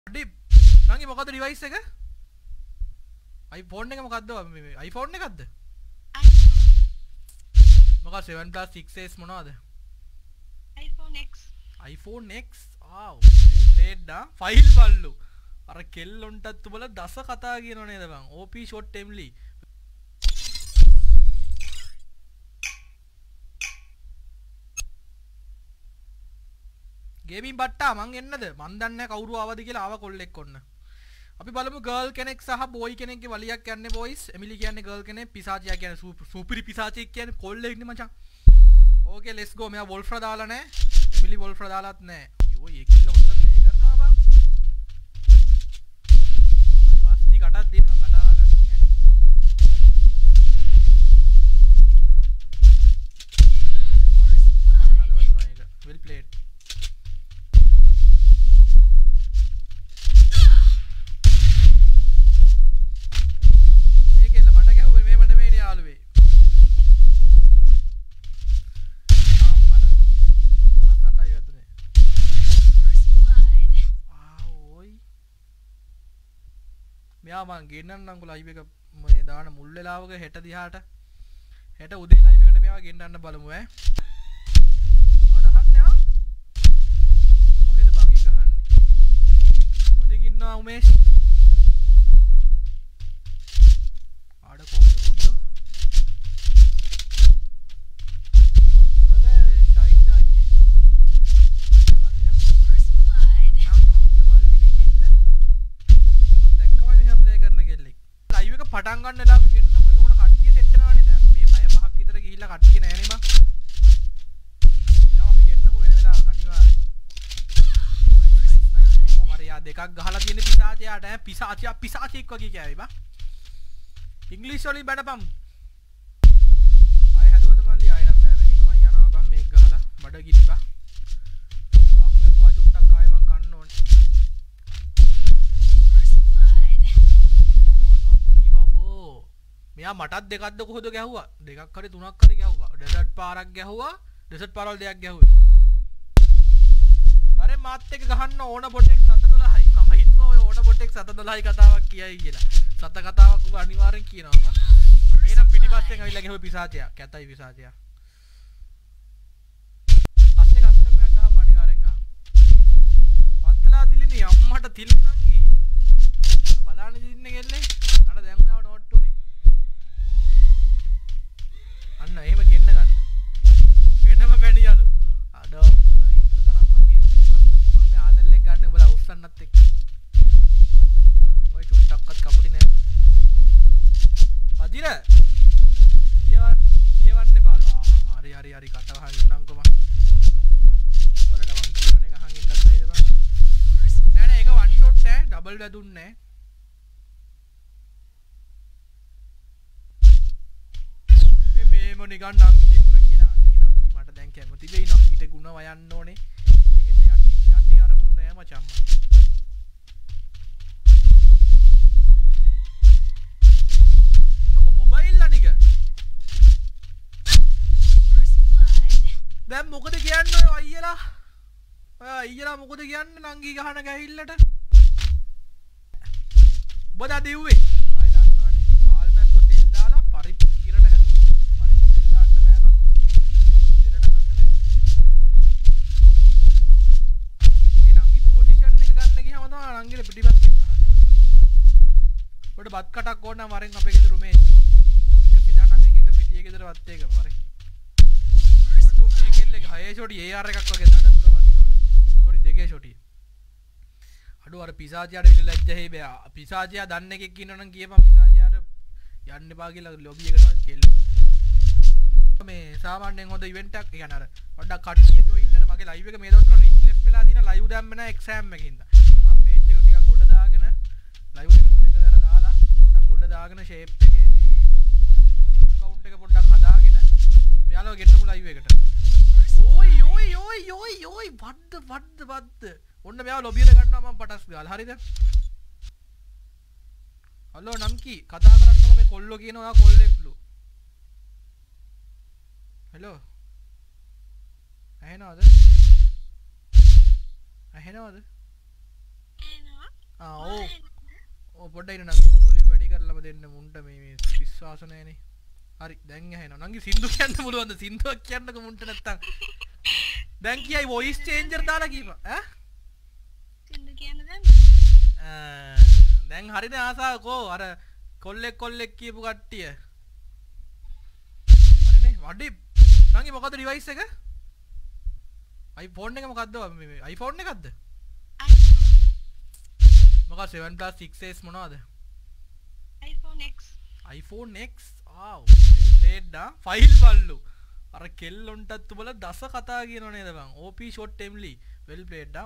අඩි නංගි මොකද්ද ඩිවයිස් එක? iPhone එක මොකද්ද? iPhone එකක්ද? මොකක් 7 plus 6s මොනවද? iPhone X. iPhone X. ආව්. ප්ලේට් ඩා ෆයිල් බල්ලු. අර කෙල්ලොන්ටත් උඹලා දස කතා කියනව නේද බං? OP short emily. ගේමින් බට්ටා මං එන්නද? මං දන්නේ නැහැ කවුරු ආවද කියලා ආව කොල්ලෙක් ඔන්න. අපි බලමු ගර්ල් කෙනෙක් සහ බෝයි කෙනෙක්ගේ වලියක් යන්නේ බොයිස්. එමිලි කියන්නේ ගර්ල් කෙනෙක්, පිසාචියා කියන්නේ සුපිරි පිසාචියෙක් කියන්නේ කොල්ලෙක් නේ මචං. Okay let's go. මෙයා වොල්ෆ්ලා දාලා නැහැ. එමිලි වොල්ෆ්ලා දාලාත් නැහැ. අයියෝ මේ කෙල්ල හොඳට ප්ලේ කරනවා බං. මගේ වස්ති කටක් දෙනවා කටව ගන්න ඈ. අන්නගේ වදුනා එක. වෙල් ප්ලේඩ්. යාළුවේ අම්මඩ 38යි වැදුනේ ආවෝයි මෙයා මං ගෙන්නන්නම්කො ලයිව් එක මේ දාන මුල් වෙලාවක හෙට දිහාට හෙට උදේ ලයිව් එකට මෙයාව ගෙන්නන්න බලමු ඈ මොකද අහන්නේ ආ කොහෙද බං එක අහන්නේ මොඩින් ඉන්නවා උමේෂ් ආඩ කොහොමද කුඩ්ඩෝ පටන් ගන්න වෙලාවෙ ගෙන්නමු එතකොට කට්ටිය සෙට් වෙනවනේ දැන් මේ පැය 5ක් විතර ගිහිල්ලා කට්ටිය නෑනේ මං දැන් අපි ගෙන්නමු වෙන වෙලාවක අනිවාර්යෙන් නයිස් මොමරියා දෙකක් ගහලා තියෙන පිසාචයාට ඈ පිසාචියෙක් වගේ කෑවේ බා ඉංග්‍රීසි වලින් බඩපම් ආයෙ හදුවද මල්ලි ආයෙ නම් බෑ මේක මම යනවා බං මේක ගහලා බඩ ගිනි බා මං ඔය පුවා චුට්ටක් ආයෙ මං කන්න ඕනේ මෙයා මටත් දෙකක්ද කොහොද ගැහුවා දෙකක් හරි තුනක් හරි ගැහුවා ඩෙසර්ට් පාරක් ගැහුවා ඩෙසර්ට් පාරවල දෙකක් ගැහුවේ බරේ මාත් එක්ක ගහන්න ඕන බොටෙක් 712යි මම හිතුවා ඔය ඕන බොටෙක් 712යි කතාවක් කියයි කියලා සත කතාවක් ඔබ අනිවාර්යෙන් කියනවා එහෙනම් පිටිපස්සෙන් අවිල්ලා ගැහුවේ පිසාචයා කැතයි පිසාචයා අස්සේ ගත්තම ගහම අනිවාර්යෙන් ගහ වත්තලා දිලිනේ අම්මට තිල් නංගි බලන්න දින්නේ ගෙල්ලේ අර දැන් ආව නෝට් උනේ අන්න එහෙම ගෙන්න ගන්න. වෙනම පැණියලු. අඩෝ උඹලා හිතන තරම් මගේ මම මේ ආදල්ලෙක් ගන්න උඹලා උස්සන්නත් එක්ක. මම ඔය චුට්ටක්වත් කපුටි නෑ. අදිර. කියවන්න බාලු. හරි කට වහන් ඉන්නම්කො මම. බලන්න මං කියවන එක අහන් ඉන්නත් ඇයිද බං. නෑ ඒක වන් ෂොට් ඈ ඩබල් වැදුන්නේ නෑ. මේම නිකන් නංගිගේ ගුණ කියන අනේ නංගි මට දැන් කැමති වෙයි නංගිට ගුණ වයන්න ඕනේ එහෙම යටි අරමුණු නෑ මචං ඔක මොබයිල් අනික දැන් මොකද කියන්නේ ඔය අයියලා මොකද කියන්නේ නංගි ගහන ගැහිල්ලට ඔබ දා දෙව්වේ ආයි දන්නවනේ ආල්මැස්සෝ තෙල් දාලා පරිප්පු කිරට හැදුවා නංගිට පිටිපස්සෙන් ගහන්න. පොඩ බත් කටක් ඕන නම් වරෙන් අපේ ගෙදර මේ 119 එක පිටියේ ගෙදර වත් එක වරෙන්. අඩෝ මේ කෙල්ලගේ 6 ෂොටි AR එකක් වගේ දඩ දුර වදිනවනේ. සෝරි 2 ෂොටි. අඩෝ අර පිසාචියාට විල ලැජ්ජ හේ බෑ. පිසාචියා දන්න එකෙක් ඉන්නවනම් කියපන් පිසාචියාට යන්න එපා කියලා ලොබි එකට කෙල්ල. මේ සාමාන්‍යයෙන් හොඳ ඉවෙන්ට් එකක් කියන්නේ අර පොඩ්ඩක් කට්ටිය ජොයින් වෙන මගේ ලයිව් එක මේ දවස්වල රිච් ලෙෆ්ට් වෙලා දින ලයිව් දැම්ම නැහැ එක්සෑම් එකකින්ද. ටික ගොඩ දාගෙන ලයිව් එක තුන එක දර දාලා පොඩ්ඩක් ගොඩ දාගෙන ෂේප් එකේ මේ කවුන්ට් එක පොඩ්ඩක් හදාගෙන මෙයාලව ගෙන්නමු ලයිව් එකට. ඕයි වද්ද ඔන්න මෙයාව ලොබියට ගන්නවා මම පටස් ගාලා. හරිද? හලෝ නම්කි කතා කරන්නකො මේ කොල්ලෝ කියන ඔයා කොල්ලෙක්ලු. හෙලෝ ඇහෙනවද? ඇහෙනවා ඕ පොඩ්ඩක් ඉන්න නංගි වොලියම් වැඩි කරලාම දෙන්න මුන්ට මේ විශ්වාස නැහැනේ. හරි දැන් ඇහෙනවා. නංගි සින්දු කියන්න පුළුවන්ද? සින්දුවක් කියන්නකෝ මුන්ට නැත්තම්. දැන් කියයි වොයිස් චේන්ජර් දාලා කියපන්. ඈ? සින්දු කියන්න දැන්. දැන් හරිද ආසාවකෝ අර කොල්ලෙක් කියපු කට්ටිය. හරිනේ වඩි නංගි මොකද්ද ඩිවයිස් එක? iPhone එක මොකද්ද? මේ iPhone එකක්ද? මොකක් 7 plus 6s මොනවද? iPhone X. iPhone X. ආව්. ප්ලේට් ඩා ෆයිල් බල්ලු. අර කෙල්ලොන්ටත් උඹලා දස කතා කියනව නේද බං? OP short emly. well played ඩා